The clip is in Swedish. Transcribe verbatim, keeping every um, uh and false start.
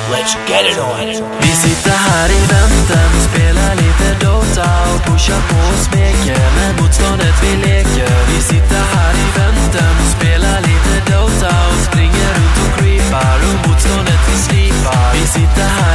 Let's get it on. Vi sitter här i väntan och spelar lite Dota och pushar på och smeker med motståndet vi leker. Vi sitter här i väntan och spelar lite Dota och springer runt och creepar och motståndet vi slipar. Vi sitter här